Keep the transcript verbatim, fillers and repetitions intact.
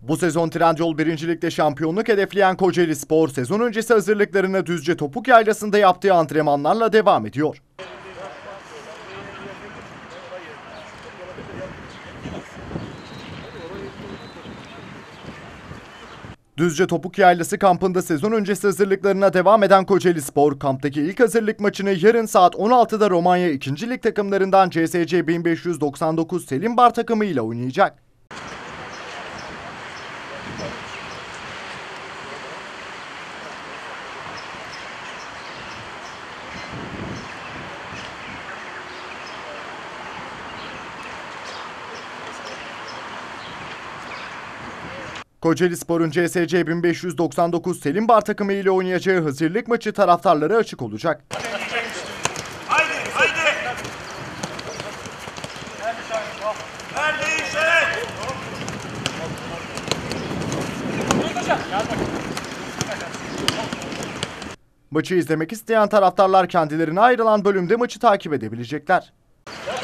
Bu sezon Trendyol birincilikte şampiyonluk hedefleyen Kocaelispor, sezon öncesi hazırlıklarına Düzce Topuk Yaylası'nda yaptığı antrenmanlarla devam ediyor. Düzce Topuk Yaylası kampında sezon öncesi hazırlıklarına devam eden Kocaelispor, kamptaki ilk hazırlık maçını yarın saat on altıda Romanya ikinci Lig takımlarından C S C bin beş yüz doksan dokuz Selim Bar takımı ile oynayacak. Kocaelispor'un C S C bin beş yüz doksan dokuz Selim Bar takımı ile oynayacağı hazırlık maçı taraftarlara açık olacak. Haydi, haydi. Haydi işe. Maçı izlemek isteyen taraftarlar kendilerine ayrılan bölümde maçı takip edebilecekler.